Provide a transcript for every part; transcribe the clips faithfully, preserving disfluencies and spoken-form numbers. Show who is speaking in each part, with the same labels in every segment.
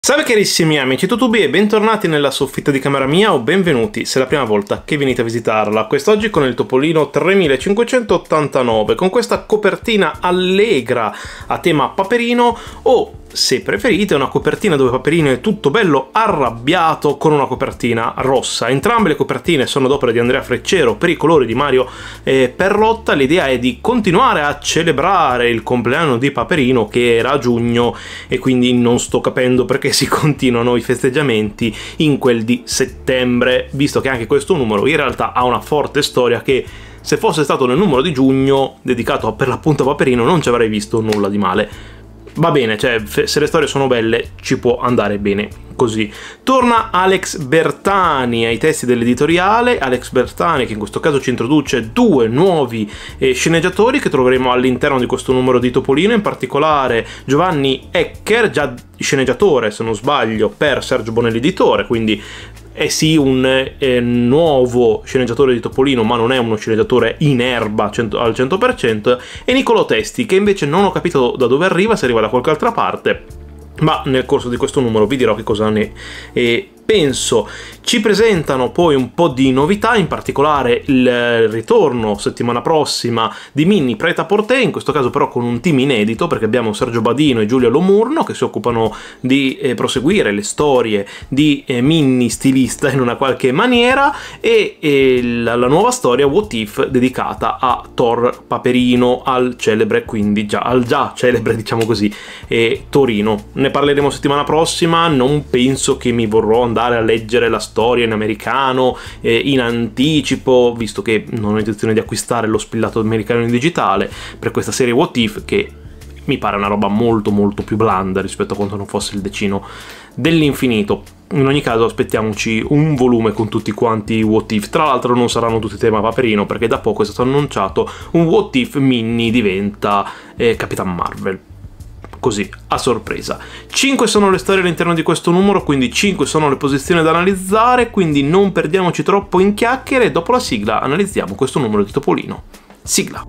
Speaker 1: Salve carissimi amici tutubi e bentornati nella soffitta di camera mia o benvenuti se è la prima volta che venite a visitarla. Quest'oggi con il Topolino tremilacinquecentottantanove, con questa copertina allegra a tema Paperino o, se preferite, una copertina dove Paperino è tutto bello arrabbiato con una copertina rossa. Entrambe le copertine sono d'opera di Andrea Freccero per i colori di Mario eh, Perrotta. L'idea è di continuare a celebrare il compleanno di Paperino, che era a giugno, e quindi non sto capendo perché si continuano i festeggiamenti in quel di settembre, visto che anche questo numero in realtà ha una forte storia che, se fosse stato nel numero di giugno dedicato per l'appunto a Paperino, non ci avrei visto nulla di male. Va bene, cioè, se le storie sono belle ci può andare bene così. Torna Alex Bertani ai testi dell'editoriale. Alex Bertani, che in questo caso ci introduce due nuovi eh, sceneggiatori che troveremo all'interno di questo numero di Topolino, in particolare Giovanni Ecker, già sceneggiatore se non sbaglio per Sergio Bonelli editore, quindi è sì un eh, nuovo sceneggiatore di Topolino, ma non è uno sceneggiatore in erba cento, al cento per cento, e Nicolò Testi, che invece non ho capito da dove arriva, se arriva da qualche altra parte, ma nel corso di questo numero vi dirò che cosa ne eh, penso. Ci presentano poi un po' di novità, in particolare il ritorno settimana prossima di Minnie Prêt-à-Porter, in questo caso però con un team inedito, perché abbiamo Sergio Badino e Giulia Lomurno che si occupano di eh, proseguire le storie di eh, Minnie stilista in una qualche maniera, e, e la, la nuova storia What If dedicata a Thor Paperino, al celebre, quindi già al già celebre, diciamo così, eh, Torino. Ne parleremo settimana prossima. Non penso che mi vorrò andare a leggere la storia in americano eh, in anticipo, visto che non ho intenzione di acquistare lo spillato americano in digitale per questa serie What If, che mi pare una roba molto molto più blanda rispetto a quanto non fosse il decino dell'infinito. In ogni caso aspettiamoci un volume con tutti quanti What If. Tra l'altro non saranno tutti tema Paperino, perché da poco è stato annunciato un What If Minnie diventa eh, Capitan Marvel, così a sorpresa. cinque sono le storie all'interno di questo numero, quindi cinque sono le posizioni da analizzare, quindi non perdiamoci troppo in chiacchiere e dopo la sigla analizziamo questo numero di Topolino. Sigla.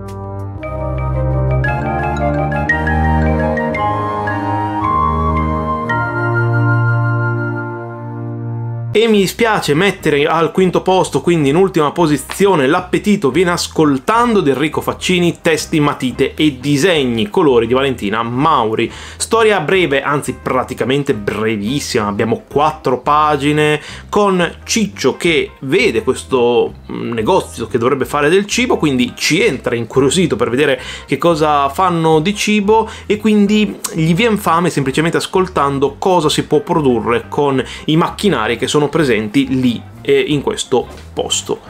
Speaker 1: E mi dispiace mettere al quinto posto, quindi in ultima posizione, L'appetito viene ascoltando di Enrico Faccini, testi, matite e disegni, colori di Valentina Mauri. Storia breve, anzi praticamente brevissima, abbiamo quattro pagine con Ciccio che vede questo negozio che dovrebbe fare del cibo, quindi ci entra incuriosito per vedere che cosa fanno di cibo, e quindi gli viene fame semplicemente ascoltando cosa si può produrre con i macchinari che sono presenti lì eh, in questo posto.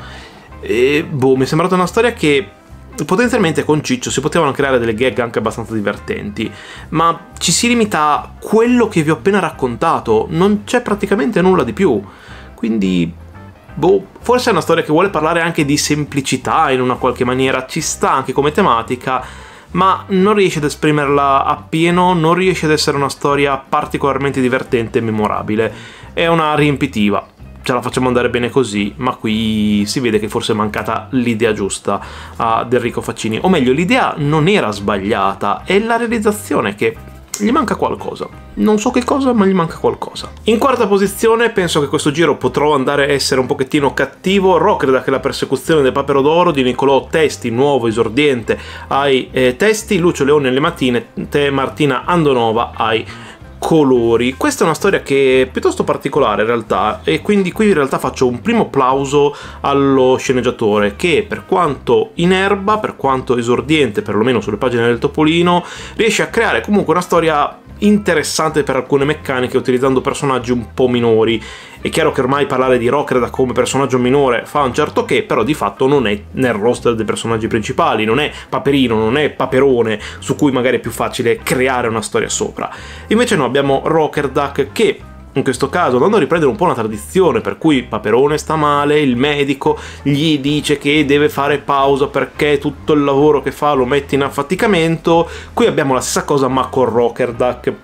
Speaker 1: E, boh, mi è sembrata una storia che potenzialmente con Ciccio si potevano creare delle gag anche abbastanza divertenti, ma ci si limita a quello che vi ho appena raccontato, non c'è praticamente nulla di più. Quindi boh, forse è una storia che vuole parlare anche di semplicità in una qualche maniera, ci sta anche come tematica, ma non riesce ad esprimerla appieno, non riesce ad essere una storia particolarmente divertente e memorabile. È una riempitiva, ce la facciamo andare bene così, ma qui si vede che forse è mancata l'idea giusta ad Enrico Faccini, o meglio, l'idea non era sbagliata, è la realizzazione che gli manca qualcosa. Non so che cosa, ma gli manca qualcosa. In quarta posizione penso che questo giro potrò andare a essere un pochettino cattivo. Rocreda, che è la persecuzione del Papero d'Oro di Nicolò Testi, nuovo esordiente ai eh, testi, Lucio Leone alle mattine, Martina Andonova ai colori. Questa è una storia che è piuttosto particolare in realtà, e quindi qui in realtà faccio un primo applauso allo sceneggiatore che, per quanto in erba, per quanto esordiente perlomeno sulle pagine del Topolino, riesce a creare comunque una storia interessante per alcune meccaniche utilizzando personaggi un po' minori. È chiaro che ormai parlare di Rocreda come personaggio minore fa un certo che, però di fatto non è nel roster dei personaggi principali, non è Paperino, non è Paperone, su cui magari è più facile creare una storia sopra. Invece no, abbiamo Rokerdak che, in questo caso, andando a riprendere un po' una tradizione per cui Paperone sta male, il medico gli dice che deve fare pausa perché tutto il lavoro che fa lo mette in affaticamento, qui abbiamo la stessa cosa ma con Rokerdak.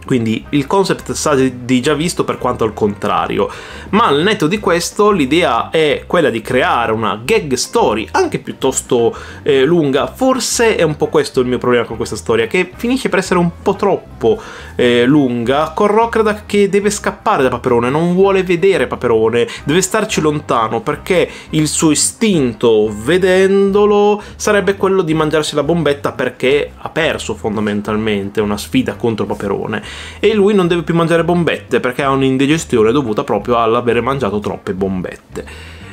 Speaker 1: Quindi il concept sa di già visto per quanto al contrario, ma al netto di questo l'idea è quella di creare una gag story anche piuttosto eh, lunga. Forse è un po' questo il mio problema con questa storia, che finisce per essere un po' troppo eh, lunga, con Rockerdak che deve scappare da Paperone, non vuole vedere Paperone, deve starci lontano perché il suo istinto vedendolo sarebbe quello di mangiarsi la bombetta, perché ha perso fondamentalmente una sfida contro Paperone. E lui non deve più mangiare bombette perché ha un'indigestione dovuta proprio all'avere mangiato troppe bombette.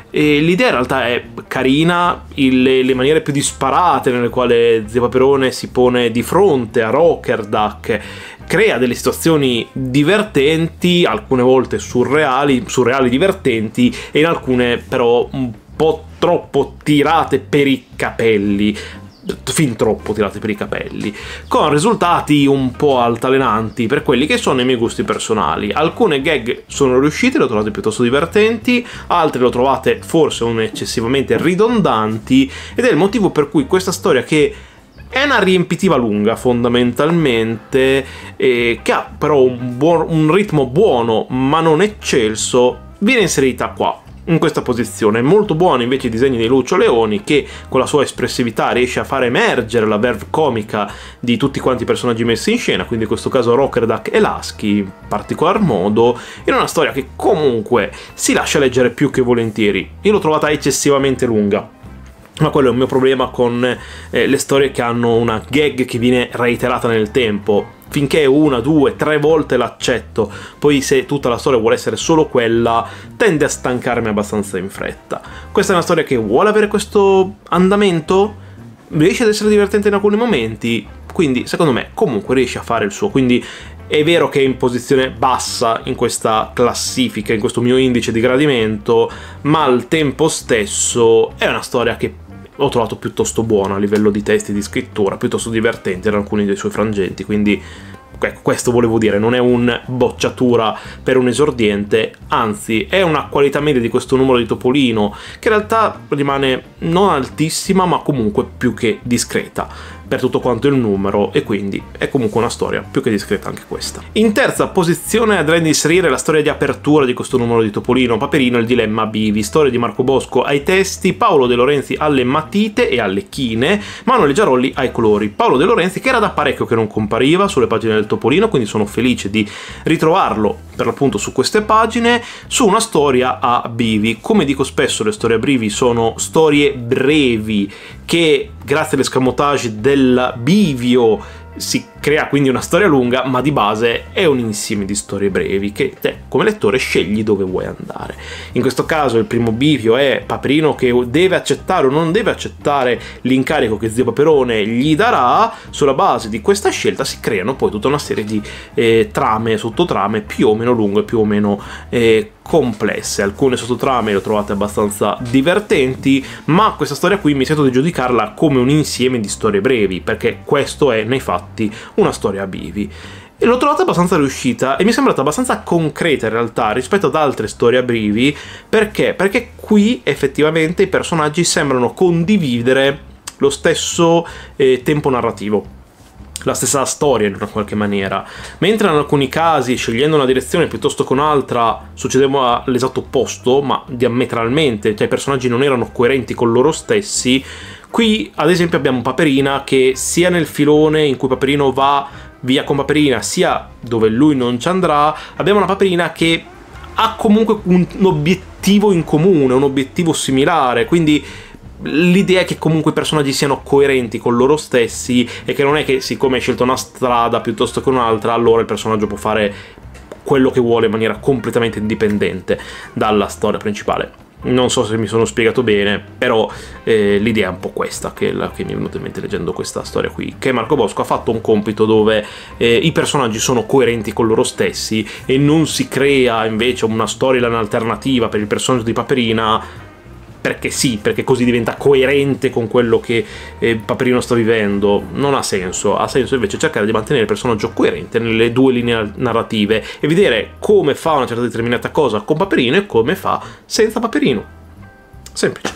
Speaker 1: E l'idea in realtà è carina, le, le maniere più disparate nelle quali Zio Paperone si pone di fronte a Rockerdak crea delle situazioni divertenti, alcune volte surreali, surreali divertenti, e in alcune però un po' troppo tirate per i capelli, fin troppo tirate per i capelli, con risultati un po' altalenanti per quelli che sono i miei gusti personali. Alcune gag sono riuscite, le ho trovate piuttosto divertenti, altre le ho trovate forse un eccessivamente ridondanti, ed è il motivo per cui questa storia, che è una riempitiva lunga fondamentalmente, eh, che ha però un, buon, un ritmo buono ma non eccelso, viene inserita qua, in questa posizione. Molto buono invece i disegni di Lucio Leoni, che con la sua espressività riesce a far emergere la verve comica di tutti quanti i personaggi messi in scena, quindi in questo caso Rockerdak e Lasky in particolar modo, in una storia che comunque si lascia leggere più che volentieri. Io l'ho trovata eccessivamente lunga, ma quello è un mio problema con eh, le storie che hanno una gag che viene reiterata nel tempo. Finché una, due, tre volte l'accetto, poi se tutta la storia vuole essere solo quella, tende a stancarmi abbastanza in fretta. Questa è una storia che vuole avere questo andamento, riesce ad essere divertente in alcuni momenti, quindi secondo me comunque riesce a fare il suo. Quindi è vero che è in posizione bassa in questa classifica, in questo mio indice di gradimento, ma al tempo stesso è una storia che l'ho trovato piuttosto buono a livello di testi, di scrittura, piuttosto divertente in alcuni dei suoi frangenti, quindi ecco, questo volevo dire, non è un bocciatura per un esordiente, anzi è una qualità media di questo numero di Topolino, che in realtà rimane non altissima ma comunque più che discreta per tutto quanto il numero, e quindi è comunque una storia più che discreta anche questa. In terza posizione andrei ad inserire la storia di apertura di questo numero di Topolino, Paperino e il dilemma Bivi, storia di Marco Bosco ai testi, Paolo De Lorenzi alle matite e alle chine, Manuel Giarolli ai colori. Paolo De Lorenzi che era da parecchio che non compariva sulle pagine del Topolino, quindi sono felice di ritrovarlo per l'appunto su queste pagine, su una storia a bivi. Come dico spesso, le storie a bivi sono storie brevi che grazie all'escamotage del bivio si crea quindi una storia lunga, ma di base è un insieme di storie brevi che te come lettore scegli dove vuoi andare. In questo caso il primo bivio è Paperino che deve accettare o non deve accettare l'incarico che Zio Paperone gli darà. Sulla base di questa scelta si creano poi tutta una serie di eh, trame, sottotrame più o meno lunghe, più o meno eh, complesse. Alcune sottotrame le ho trovate abbastanza divertenti, ma questa storia qui mi sento di giudicarla come un insieme di storie brevi, perché questo è nei fatti una storia a bivi. E l'ho trovata abbastanza riuscita e mi è sembrata abbastanza concreta in realtà rispetto ad altre storie a brivi. Perché? Perché qui effettivamente i personaggi sembrano condividere lo stesso eh, tempo narrativo, la stessa storia in una qualche maniera, mentre in alcuni casi, scegliendo una direzione piuttosto che un'altra, succedeva l'esatto opposto, ma diametralmente, cioè i personaggi non erano coerenti con loro stessi. Qui ad esempio abbiamo Paperina che sia nel filone in cui Paperino va via con Paperina, sia dove lui non ci andrà, abbiamo una Paperina che ha comunque un obiettivo in comune, un obiettivo similare, quindi l'idea è che comunque i personaggi siano coerenti con loro stessi e che non è che siccome hai scelto una strada piuttosto che un'altra allora il personaggio può fare quello che vuole in maniera completamente indipendente dalla storia principale. Non so se mi sono spiegato bene, però eh, l'idea è un po' questa che, la, che mi è venuta in mente leggendo questa storia qui, che Marco Bosco ha fatto un compito dove eh, i personaggi sono coerenti con loro stessi e non si crea invece una storyline alternativa per il personaggio di Paperina perché sì, perché così diventa coerente con quello che eh, Paperino sta vivendo. Non ha senso, ha senso invece cercare di mantenere il personaggio coerente nelle due linee narrative e vedere come fa una certa determinata cosa con Paperino e come fa senza Paperino. Semplice.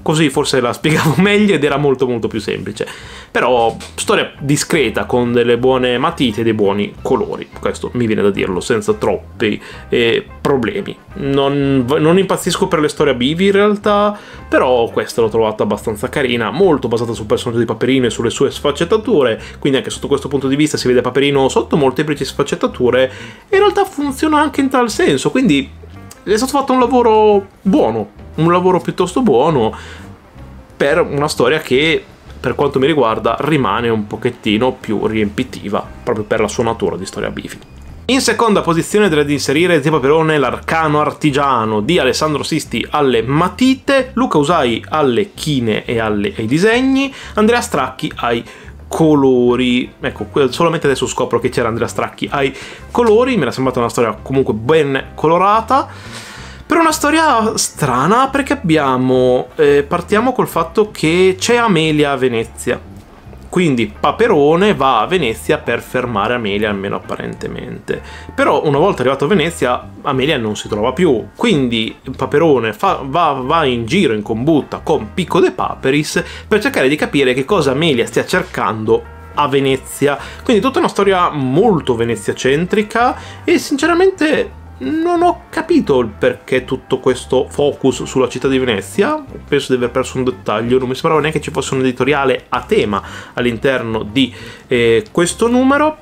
Speaker 1: così forse la spiegavo meglio ed era molto molto più semplice. Però storia discreta, con delle buone matite e dei buoni colori, questo mi viene da dirlo senza troppi eh, problemi. Non, non impazzisco per le storie a bivi in realtà, però questa l'ho trovata abbastanza carina, molto basata sul personaggio di Paperino e sulle sue sfaccettature, quindi anche sotto questo punto di vista si vede Paperino sotto molteplici sfaccettature e in realtà funziona anche in tal senso, quindi è stato fatto un lavoro buono, un lavoro piuttosto buono per una storia che, per quanto mi riguarda, rimane un pochettino più riempitiva, proprio per la sua natura di storia a bivi. In seconda posizione direi di inserire Zio Paperone, l'arcano artigiano di Alessandro Sisti alle matite, Luca Usai alle chine e alle, ai disegni, Andrea Stracchi ai colori. Ecco, solamente adesso scopro che c'era Andrea Stracchi ai colori, mi era sembrata una storia comunque ben colorata. Per una storia strana, perché abbiamo eh, partiamo col fatto che c'è Amelia a Venezia, quindi Paperone va a Venezia per fermare Amelia, almeno apparentemente. Però una volta arrivato a Venezia Amelia non si trova più, quindi Paperone fa, va, va in giro in combutta con Picco de Paperis per cercare di capire che cosa Amelia stia cercando a Venezia. Quindi tutta una storia molto veneziacentrica e sinceramente non ho capito il perché tutto questo focus sulla città di Venezia. Penso di aver perso un dettaglio, non mi sembrava neanche ci fosse un editoriale a tema all'interno di eh, questo numero.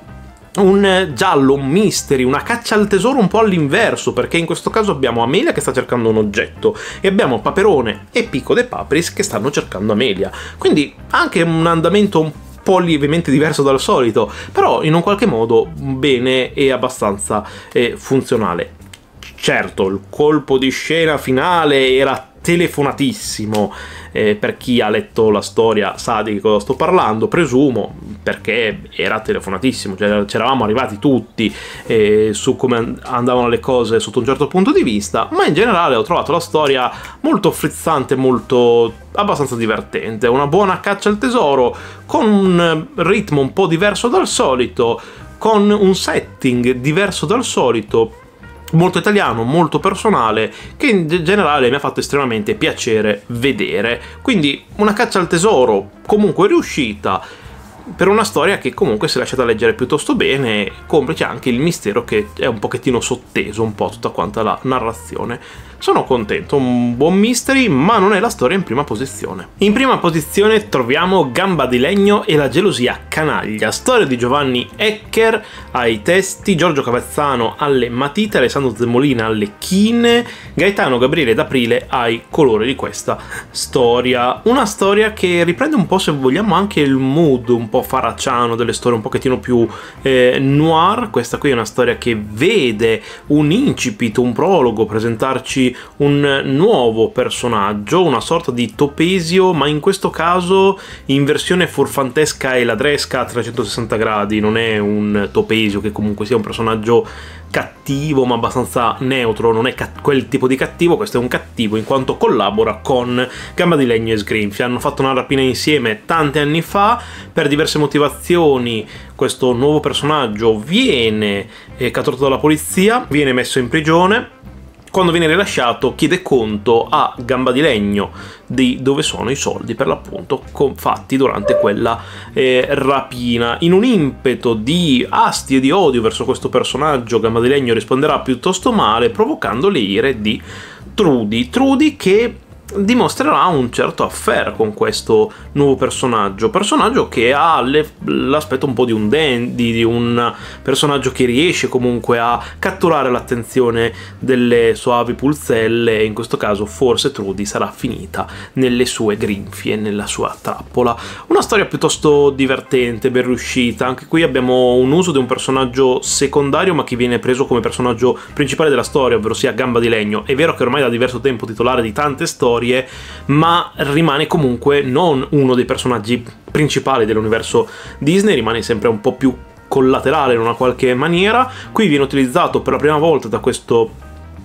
Speaker 1: Un giallo, un mystery, una caccia al tesoro un po' all'inverso, perché in questo caso abbiamo Amelia che sta cercando un oggetto e abbiamo Paperone e Picco de Paperis che stanno cercando Amelia, quindi anche un andamento un po' lievemente diverso dal solito, però in un qualche modo bene e abbastanza eh, funzionale. Certo, il colpo di scena finale era telefonatissimo, eh, per chi ha letto la storia sa di cosa sto parlando, presumo, perché era telefonatissimo, cioè c'eravamo arrivati tutti eh, su come andavano le cose sotto un certo punto di vista, ma in generale ho trovato la storia molto frizzante, molto abbastanza divertente, una buona caccia al tesoro, con un ritmo un po' diverso dal solito, con un setting diverso dal solito, molto italiano, molto personale, che in generale mi ha fatto estremamente piacere vedere. Quindi una caccia al tesoro comunque riuscita, per una storia che comunque si è lasciata leggere piuttosto bene, complice anche il mistero che è un pochettino sotteso un po' tutta quanta la narrazione. Sono contento, un buon mystery, ma non è la storia in prima posizione. In prima posizione troviamo Gamba di Legno e la gelosia canaglia, storia di Giovanni Ecker ai testi, Giorgio Cavezzano alle matite, Alessandro Zemolina alle chine, Gaetano Gabriele D'Aprile ai colori di questa storia. Una storia che riprende un po', se vogliamo, anche il mood un po' faracciano delle storie un pochettino più eh, noir. Questa qui è una storia che vede un incipit, un prologo, presentarci un nuovo personaggio, una sorta di Topesio, ma in questo caso in versione furfantesca e ladresca a trecentosessanta gradi. Non è un Topesio che comunque sia un personaggio cattivo ma abbastanza neutro, non è quel tipo di cattivo, questo è un cattivo in quanto collabora con Gamba di Legno e Sgrinfia. Hanno fatto una rapina insieme tanti anni fa, per diverse motivazioni questo nuovo personaggio viene eh, catturato dalla polizia, viene messo in prigione. Quando viene rilasciato chiede conto a Gamba di Legno di dove sono i soldi per l'appunto fatti durante quella eh, rapina. In un impeto di asti e di odio verso questo personaggio, Gamba di Legno risponderà piuttosto male, provocando le ire di Trudy. Trudy che dimostrerà un certo affair con questo nuovo personaggio, personaggio che ha l'aspetto un po' di un dandy, di un personaggio che riesce comunque a catturare l'attenzione delle soavi pulzelle, e in questo caso forse Trudy sarà finita nelle sue grinfie, nella sua trappola. Una storia piuttosto divertente, ben riuscita. Anche qui abbiamo un uso di un personaggio secondario ma che viene preso come personaggio principale della storia, ovvero sia Gamba di Legno. È vero che ormai da diverso tempo titolare di tante storie, ma rimane comunque non uno dei personaggi principali dell'universo Disney, rimane sempre un po' più collaterale in una qualche maniera. Qui viene utilizzato per la prima volta da questo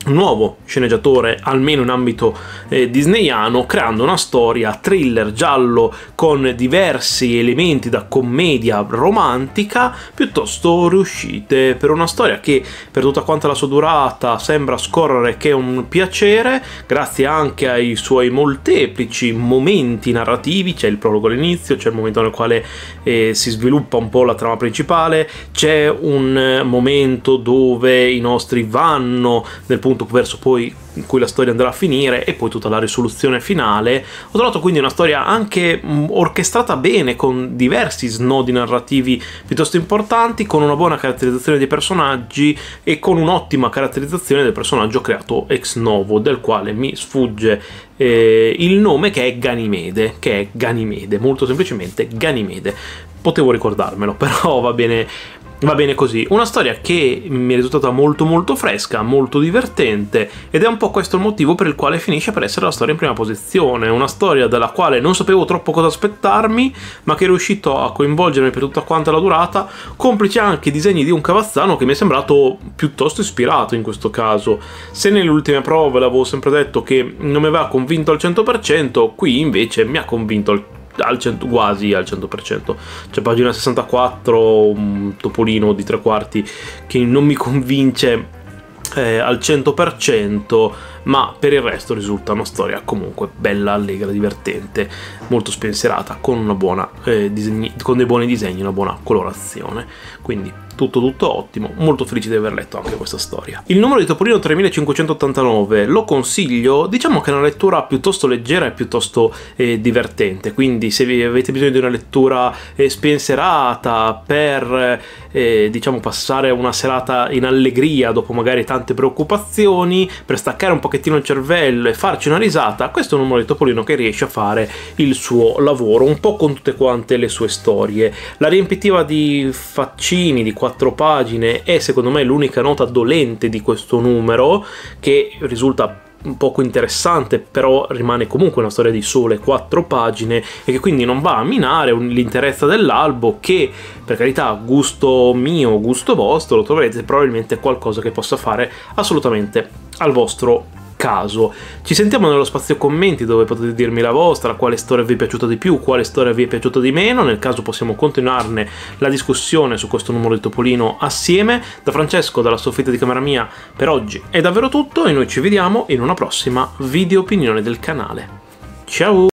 Speaker 1: un nuovo sceneggiatore, almeno in ambito eh, disneyano, creando una storia thriller giallo con diversi elementi da commedia romantica piuttosto riuscite, per una storia che per tutta quanta la sua durata sembra scorrere che è un piacere, grazie anche ai suoi molteplici momenti narrativi. C'è il prologo all'inizio, c'è il momento nel quale eh, si sviluppa un po' la trama principale, c'è un eh, momento dove i nostri vanno nel punto verso poi in cui la storia andrà a finire, e poi tutta la risoluzione finale. Ho trovato quindi una storia anche orchestrata bene, con diversi snodi narrativi piuttosto importanti, con una buona caratterizzazione dei personaggi e con un'ottima caratterizzazione del personaggio creato ex novo, del quale mi sfugge eh, il nome, che è Ganimede, che è Ganimede, molto semplicemente Ganimede. Potevo ricordarmelo, però va bene. Va bene così. Una storia che mi è risultata molto molto fresca, molto divertente, ed è un po' questo il motivo per il quale finisce per essere la storia in prima posizione. Una storia della quale non sapevo troppo cosa aspettarmi, ma che è riuscito a coinvolgermi per tutta quanta la durata, complice anche i disegni di un Cavazzano che mi è sembrato piuttosto ispirato in questo caso. Se nelle ultime prove l'avevo sempre detto che non mi aveva convinto al cento per cento, qui invece mi ha convinto al Al cento, quasi al cento per cento. C'è pagina sessantaquattro, un topolino di tre quarti che non mi convince eh, al cento per cento, ma per il resto risulta una storia comunque bella, allegra, divertente, molto spensierata, con una buona eh, disegni, con dei buoni disegni, una buona colorazione. Quindi tutto tutto ottimo, molto felice di aver letto anche questa storia. Il numero di Topolino tremilacinquecentottantanove lo consiglio, diciamo che è una lettura piuttosto leggera e piuttosto eh, divertente, quindi se avete bisogno di una lettura eh, spensierata per eh, diciamo passare una serata in allegria dopo magari tante preoccupazioni, per staccare un pochettino il cervello e farci una risata, questo è un numero di Topolino che riesce a fare il suo lavoro, un po' con tutte quante le sue storie. La riempitiva di faccini, di quattro pagine, è secondo me l'unica nota dolente di questo numero, che risulta poco interessante, però rimane comunque una storia di sole quattro pagine e che quindi non va a minare l'interezza dell'albo, che per carità, gusto mio, gusto vostro, lo troverete probabilmente qualcosa che possa fare assolutamente al vostro caso. Ci sentiamo nello spazio commenti, dove potete dirmi la vostra, quale storia vi è piaciuta di più, quale storia vi è piaciuta di meno. Nel caso possiamo continuarne la discussione su questo numero di Topolino assieme. Da Francesco, dalla soffitta di camera mia, per oggi è davvero tutto e noi ci vediamo in una prossima video opinione del canale. Ciao!